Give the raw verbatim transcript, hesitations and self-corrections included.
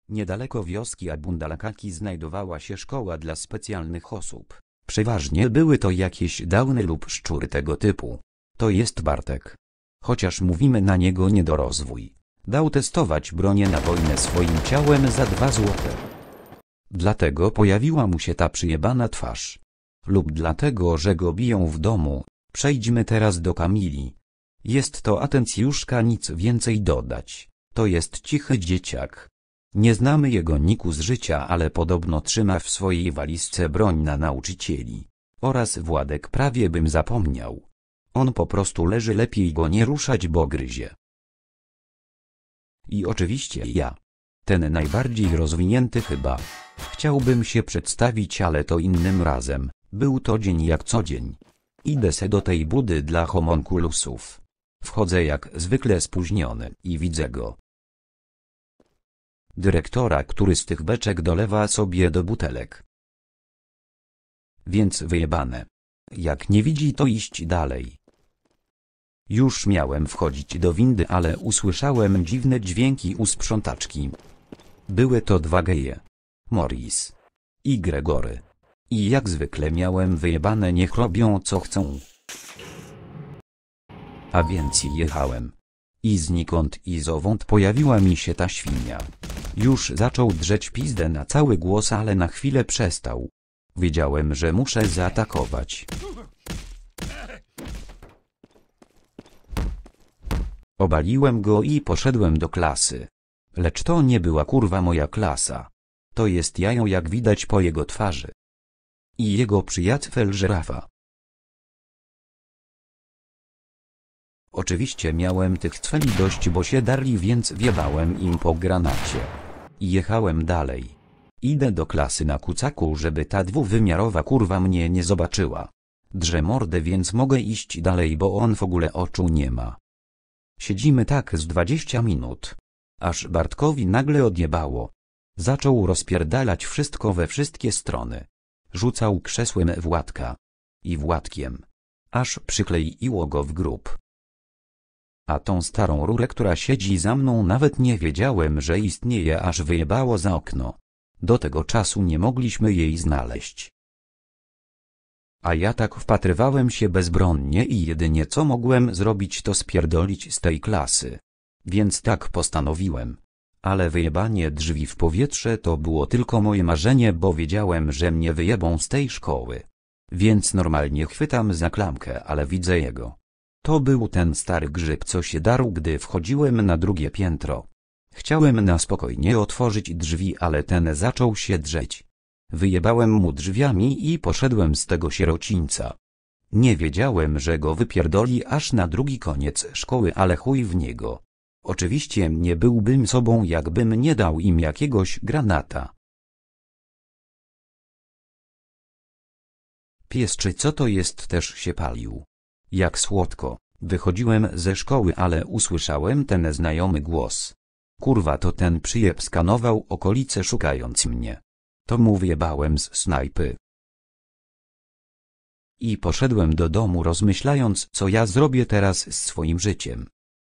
Niedaleko wioski Abundalakaki znajdowała się szkoła dla specjalnych osób. Przeważnie były to jakieś downy lub szczury tego typu. To jest Bartek. Chociaż mówimy na niego niedorozwój. Dał testować bronię na wojnę swoim ciałem za dwa złote. Dlatego pojawiła mu się ta przyjebana twarz. Lub dlatego, że go biją w domu. Przejdźmy teraz do Kamili. Jest to atencjuszka, nic więcej dodać. To jest cichy dzieciak. Nie znamy jego niku z życia, ale podobno trzyma w swojej walizce broń na nauczycieli. Oraz Władek, prawie bym zapomniał. On po prostu leży, lepiej go nie ruszać, bo gryzie. I oczywiście ja. Ten najbardziej rozwinięty chyba. Chciałbym się przedstawić, ale to innym razem. Był to dzień jak co dzień. Idę se do tej budy dla homunculusów. Wchodzę jak zwykle spóźniony i widzę go. Dyrektora, który z tych beczek dolewa sobie do butelek. Więc wyjebane. Jak nie widzi, to iść dalej. Już miałem wchodzić do windy, ale usłyszałem dziwne dźwięki u sprzątaczki. Były to dwa geje. Morris i Gregory. I jak zwykle miałem wyjebane, niech robią co chcą. A więc jechałem. I znikąd i zowąd pojawiła mi się ta świnia. Już zaczął drzeć pizdę na cały głos, ale na chwilę przestał. Wiedziałem, że muszę zaatakować. Obaliłem go i poszedłem do klasy. Lecz to nie była kurwa moja klasa. To jest jajo, jak widać po jego twarzy. I jego przyjaciel żyrafa. Oczywiście miałem tych cweli dość, bo się darli, więc wjebałem im po granacie. I jechałem dalej. Idę do klasy na kucaku, żeby ta dwuwymiarowa kurwa mnie nie zobaczyła. Drze mordę, więc mogę iść dalej, bo on w ogóle oczu nie ma. Siedzimy tak z dwadzieścia minut. Aż Bartkowi nagle odjebało. Zaczął rozpierdalać wszystko we wszystkie strony. Rzucał krzesłem Władka. I Władkiem. Aż przykleiło go w grób. A tą starą rurę, która siedzi za mną, nawet nie wiedziałem, że istnieje, aż wyjebało za okno. Do tego czasu nie mogliśmy jej znaleźć. A ja tak wpatrywałem się bezbronnie i jedynie co mogłem zrobić, to spierdolić z tej klasy. Więc tak postanowiłem. Ale wyjebanie drzwi w powietrze to było tylko moje marzenie, bo wiedziałem, że mnie wyjebą z tej szkoły. Więc normalnie chwytam za klamkę, ale widzę jego. To był ten stary grzyb, co się darł, gdy wchodziłem na drugie piętro. Chciałem na spokojnie otworzyć drzwi, ale ten zaczął się drzeć. Wyjebałem mu drzwiami i poszedłem z tego sierocińca. Nie wiedziałem, że go wypierdoli aż na drugi koniec szkoły, ale chuj w niego. Oczywiście nie byłbym sobą, jakbym nie dał im jakiegoś granata. Pies czy co to jest też się palił. Jak słodko. Wychodziłem ze szkoły, ale usłyszałem ten znajomy głos. Kurwa, to ten przyjeb skanował okolice szukając mnie. To mu wjebałem z snajpy. I poszedłem do domu, rozmyślając, co ja zrobię teraz z swoim życiem.